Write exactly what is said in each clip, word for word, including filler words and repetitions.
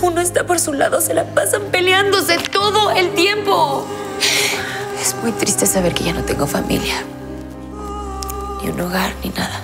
uno está por su lado, se la pasan peleándose todo el tiempo. Es muy triste saber que ya no tengo familia, ni un hogar, ni nada.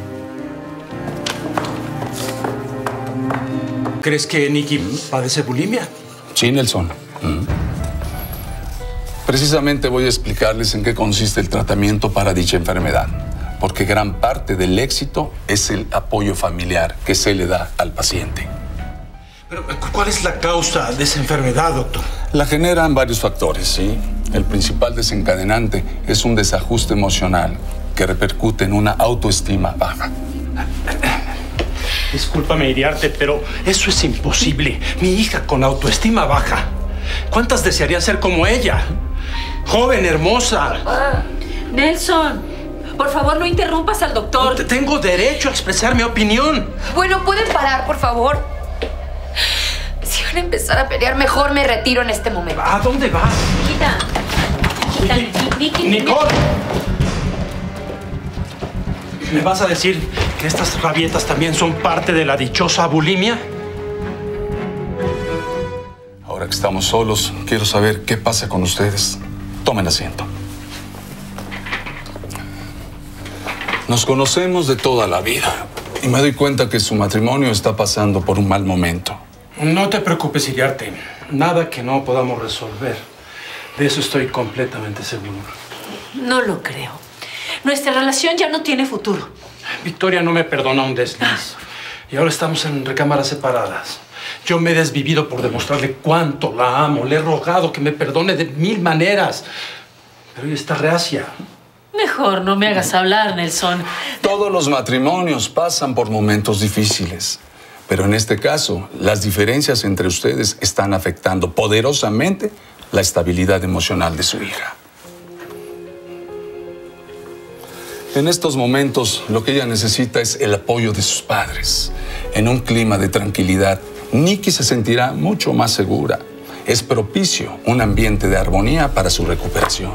¿Crees que Nikki padece bulimia? Sí, Nelson. Mm. Precisamente voy a explicarles en qué consiste el tratamiento para dicha enfermedad, porque gran parte del éxito es el apoyo familiar que se le da al paciente. Pero, ¿cuál es la causa de esa enfermedad, doctor? La generan varios factores, ¿sí? El principal desencadenante es un desajuste emocional que repercute en una autoestima baja. Discúlpame, Iriarte, pero eso es imposible. Mi hija con autoestima baja. ¿Cuántas desearían ser como ella? Joven, hermosa. Ah, Nelson, por favor, no interrumpas al doctor. No, tengo derecho a expresar mi opinión. Bueno, ¿pueden parar, por favor? Si van a empezar a pelear, mejor me retiro en este momento. ¿A dónde vas? Hijita, hijita, Nikki, ¡Nicole! ¿Me vas a decir que estas rabietas también son parte de la dichosa bulimia? Ahora que estamos solos, quiero saber qué pasa con ustedes. Tomen asiento. Nos conocemos de toda la vida y me doy cuenta que su matrimonio está pasando por un mal momento. No te preocupes, Iriarte. Nada que no podamos resolver. De eso estoy completamente seguro. No lo creo. Nuestra relación ya no tiene futuro. Victoria no me perdona un desliz. Y ahora estamos en recámaras separadas. Yo me he desvivido por demostrarle cuánto la amo. Le he rogado que me perdone de mil maneras. Pero ella está reacia. Mejor no me hagas hablar, Nelson. Todos los matrimonios pasan por momentos difíciles. Pero en este caso, las diferencias entre ustedes están afectando poderosamente la estabilidad emocional de su hija. En estos momentos, lo que ella necesita es el apoyo de sus padres. En un clima de tranquilidad, Nikki se sentirá mucho más segura. Es propicio un ambiente de armonía para su recuperación.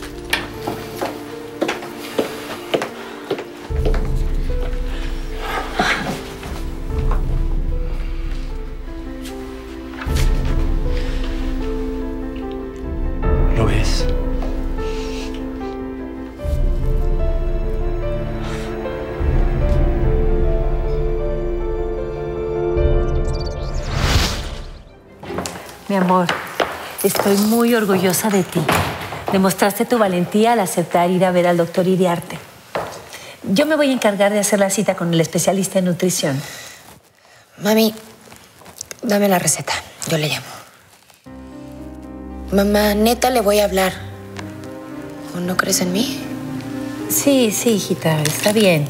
¿Lo ves? Mi amor, estoy muy orgullosa de ti. Demostraste tu valentía al aceptar ir a ver al doctor Iriarte. Yo me voy a encargar de hacer la cita con el especialista en nutrición. Mami, dame la receta. Yo le llamo. Mamá, neta, le voy a hablar. ¿O no crees en mí? Sí, sí, hijita, está bien.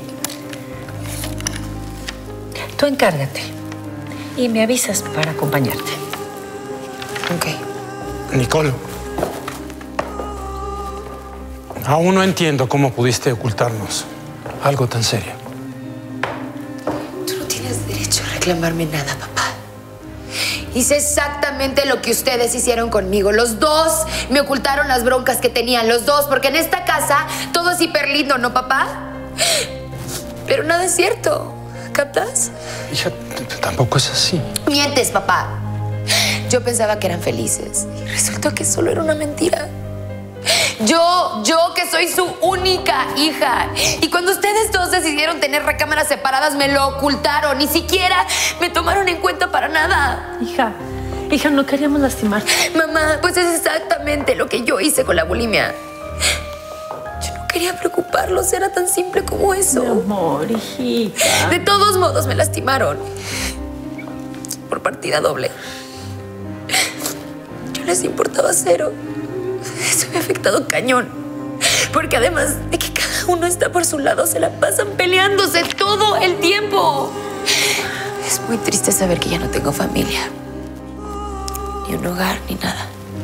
Tú encárgate y me avisas para acompañarte. Ok. Nicole. Aún no entiendo cómo pudiste ocultarnos algo tan serio. Tú no tienes derecho a reclamarme nada, papá. Hice exactamente lo que ustedes hicieron conmigo. Los dos me ocultaron las broncas que tenían, los dos, porque en esta casa todo es hiper lindo, ¿no, papá? Pero nada es cierto, ¿captas? Hija, tampoco es así. Mientes, papá. Yo pensaba que eran felices y resultó que solo era una mentira. Yo, yo que soy su única hija. Y cuando ustedes dos decidieron tener recámaras separadas, me lo ocultaron. Ni siquiera me tomaron en cuenta para nada. Hija, hija, no queríamos lastimarte. Mamá, pues es exactamente lo que yo hice con la bulimia. Yo no quería preocuparlos, era tan simple como eso. Mi amor, hijita. De todos modos me lastimaron. Por partida doble. Yo les importaba cero. Eso me ha afectado cañón. Porque además de que cada uno está por su lado, se la pasan peleándose todo el tiempo. Es muy triste saber que ya no tengo familia. Ni un hogar, ni nada.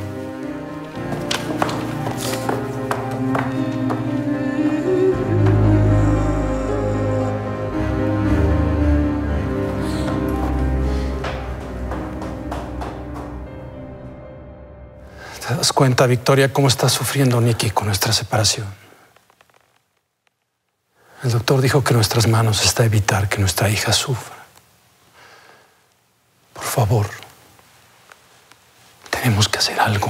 ¿Te das cuenta, Victoria, cómo está sufriendo Nikki con nuestra separación? El doctor dijo que en nuestras manos está evitar que nuestra hija sufra. Por favor, Tenemos que hacer algo.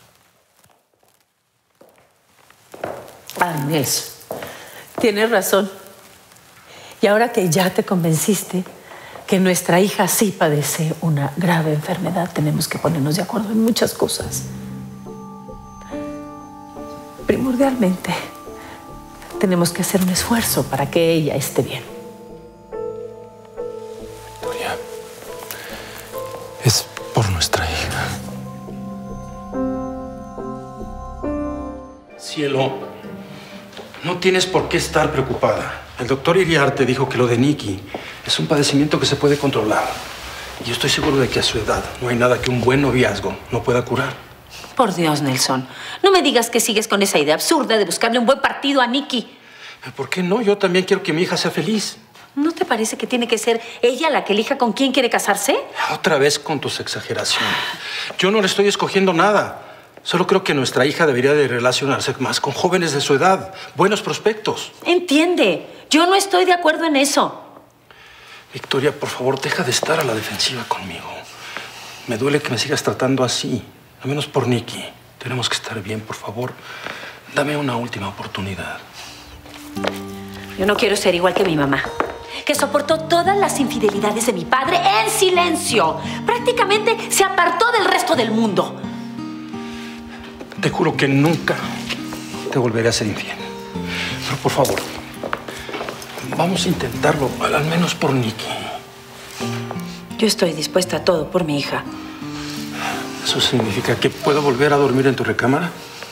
Ah, Nelson, tienes razón. Y ahora que ya te convenciste que nuestra hija sí padece una grave enfermedad, tenemos que ponernos de acuerdo en muchas cosas. Primordialmente, tenemos que hacer un esfuerzo para que ella esté bien. Victoria, es por nuestra hija. Cielo, no tienes por qué estar preocupada. El doctor Iriarte dijo que lo de Nikki es un padecimiento que se puede controlar. Y yo estoy seguro de que a su edad no hay nada que un buen noviazgo no pueda curar. Por Dios, Nelson, no me digas que sigues con esa idea absurda de buscarle un buen partido a Nikki. ¿Por qué no? Yo también quiero que mi hija sea feliz. ¿No te parece que tiene que ser ella la que elija con quién quiere casarse? Otra vez con tus exageraciones. Yo no le estoy escogiendo nada. Solo creo que nuestra hija debería de relacionarse más con jóvenes de su edad. Buenos prospectos. Entiende, yo no estoy de acuerdo en eso. Victoria, por favor, deja de estar a la defensiva conmigo. Me duele que me sigas tratando así. Al menos por Nikki. Tenemos que estar bien, por favor. Dame una última oportunidad. Yo no quiero ser igual que mi mamá, que soportó todas las infidelidades de mi padre en silencio. Prácticamente se apartó del resto del mundo. Te juro que nunca te volveré a ser infiel. Pero por favor, vamos a intentarlo, al menos por Nikki. Yo estoy dispuesta a todo por mi hija. ¿Eso significa que puedo volver a dormir en tu recámara?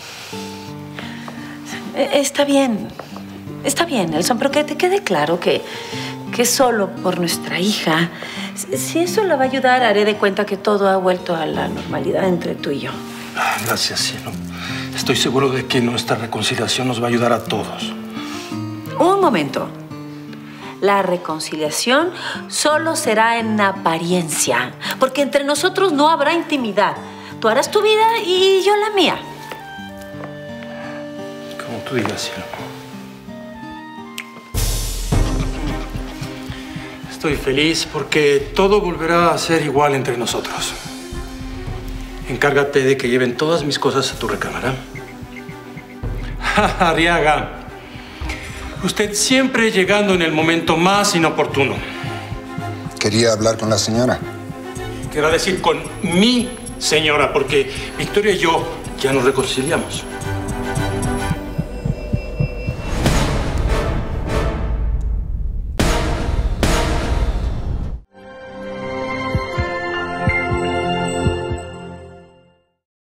Está bien, está bien, Nelson, pero que te quede claro que, que solo por nuestra hija, si eso la va a ayudar, haré de cuenta que todo ha vuelto a la normalidad entre tú y yo. Gracias, cielo. Estoy seguro de que nuestra reconciliación nos va a ayudar a todos. Un momento. La reconciliación solo será en apariencia, porque entre nosotros no habrá intimidad. Tú harás tu vida y yo la mía. Como tú digas, cielo. Estoy feliz porque todo volverá a ser igual entre nosotros. Encárgate de que lleven todas mis cosas a tu recámara. Arriaga. Usted siempre llegando en el momento más inoportuno. Quería hablar con la señora. Quiero decir con mi señora, porque Victoria y yo ya nos reconciliamos.